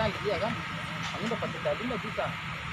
naik dia kan. Ini dapat tadi nggak bisa.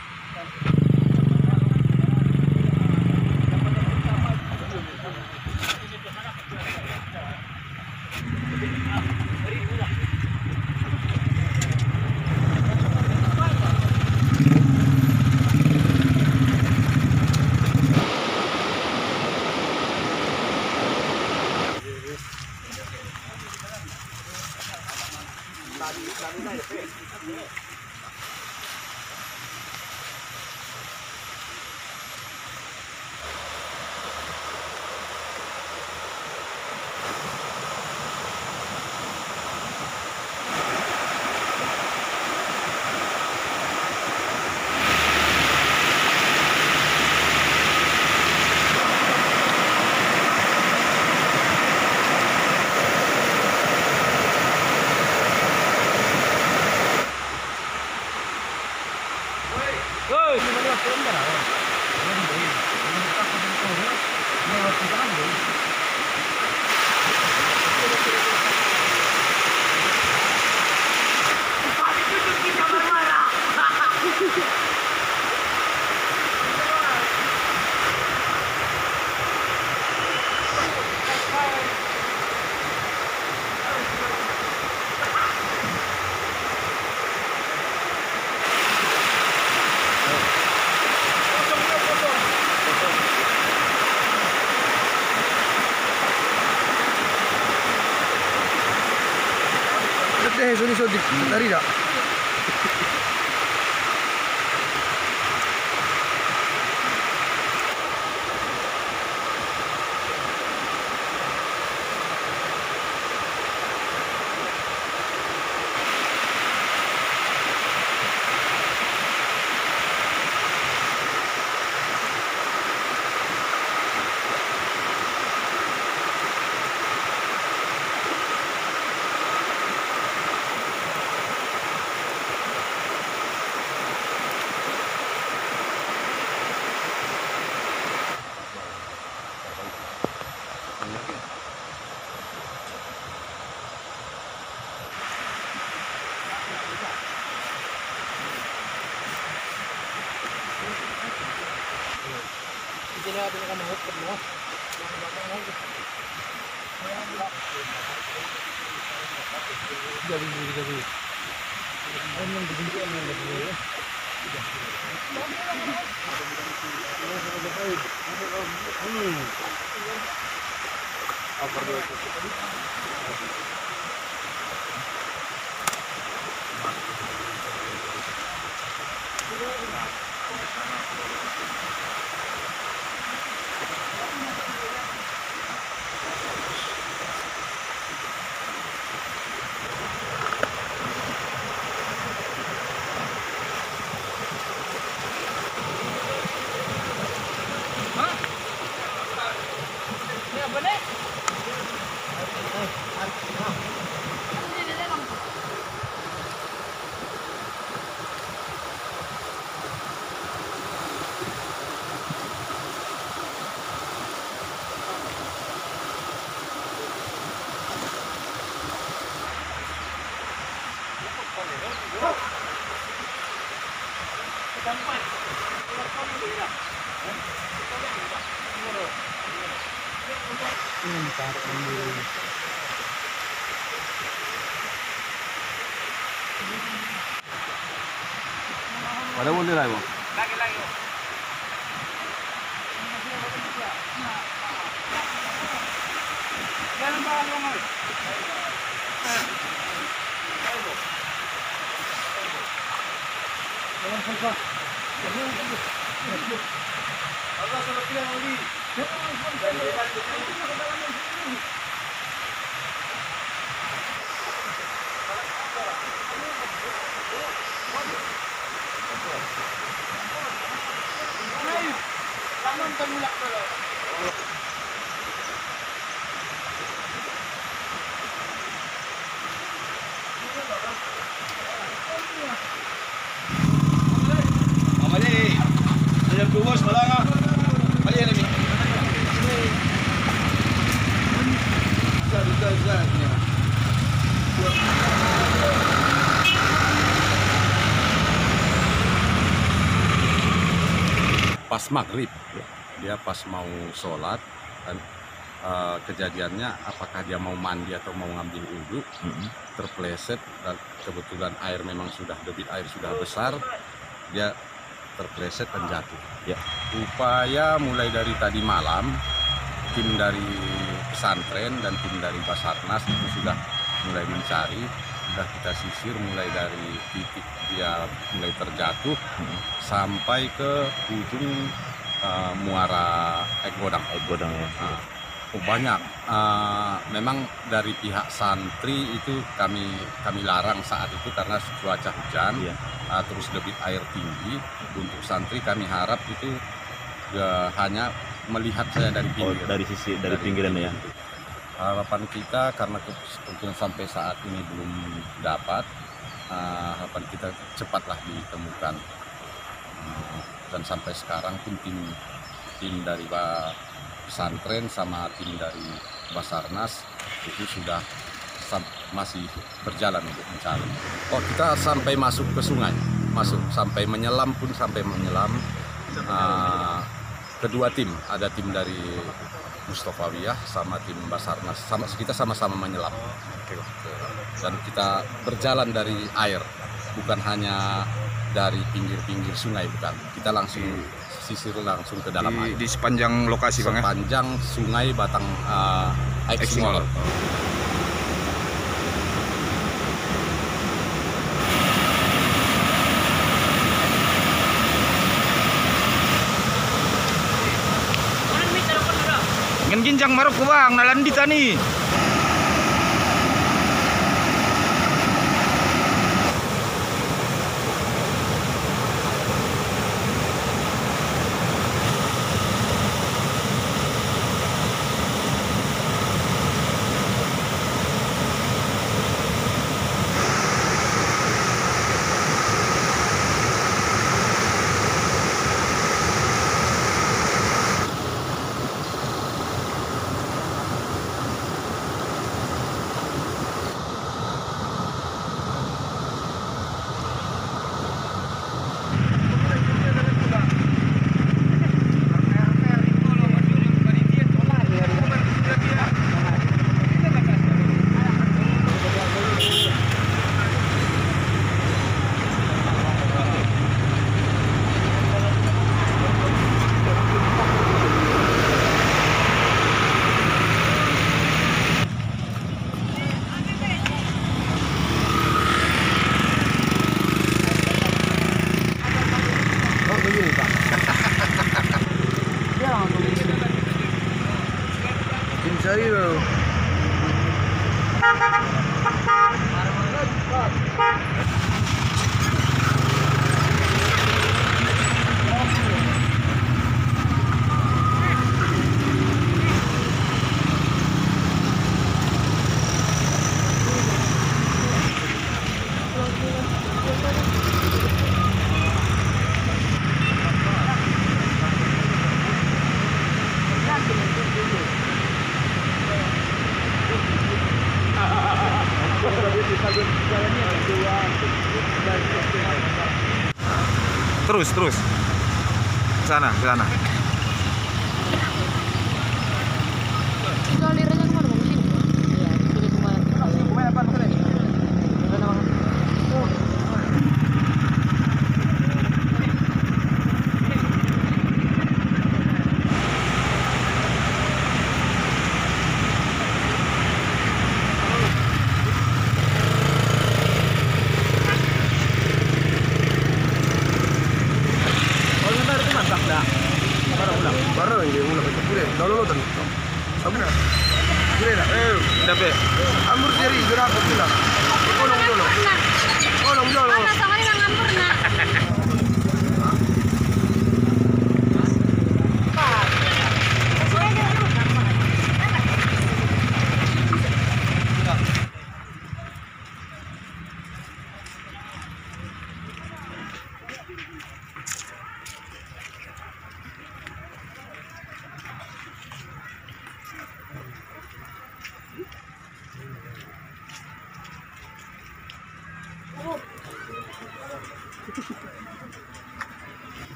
Sulit dari dah. Ada boleh lah, Bang. Lagi. Jangan bawa Bos malanga. Balik ni. Zat. maghrib. Dia pas mau sholat dan kejadiannya apakah dia mau mandi atau mau ngambil wudhu, terpleset dan kebetulan air memang debit air sudah besar, dia terpleset dan jatuh. Ya. Upaya mulai dari tadi malam, tim dari pesantren dan tim dari Basarnas itu sudah mulai mencari, sudah kita sisir mulai dari titik dia mulai terjatuh sampai ke ujung muara Godang. Godang ya. Banyak. Memang dari pihak santri itu kami larang saat itu karena cuaca hujan, terus debit air tinggi. Untuk santri kami harap itu hanya melihat saya dari pinggir. Dari pinggiran ya. Harapan kita karena kebetulan sampai saat ini belum dapat, harapan kita cepatlah ditemukan. Dan sampai sekarang pun tim dari pesantren sama tim dari Basarnas itu sudah masih berjalan untuk mencari. Kita sampai masuk ke sungai, sampai menyelam pun sampai menyelam. Kedua tim, ada tim dari Mustofawiyah sama tim Basarnas, kita sama-sama menyelam. Dan kita berjalan dari air, bukan hanya dari pinggir-pinggir sungai, bukan. Kita langsung sisir langsung ke dalam air. Di sepanjang lokasi Bang ya? Sepanjang sungai Batang Eksingol. Ngan ginjang marok ko Bang, nalandi tani. Cari bro. Terus ke sana. Baru ini ulah baca pulih. Lalu tu. Sabar. Pulih dah. Dapat. Ambur seri gerak pulang. Tolong dulu. Mana sama ni nang ambur nak.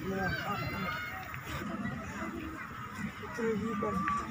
Terus